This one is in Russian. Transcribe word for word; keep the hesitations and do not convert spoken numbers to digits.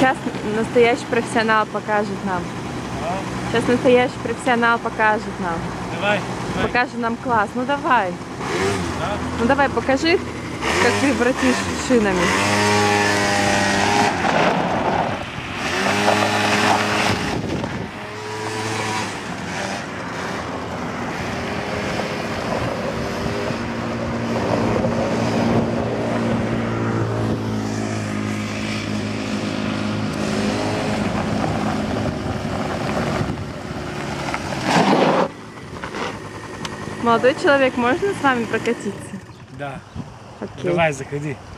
Сейчас настоящий профессионал покажет нам. А? Сейчас настоящий профессионал покажет нам. Давай, давай. Покажет нам класс. Ну давай. Да? Ну давай, покажи, как ты вратишь шинами. Да. Молодой человек, можно с вами прокатиться? Да. Окей. Давай, заходи.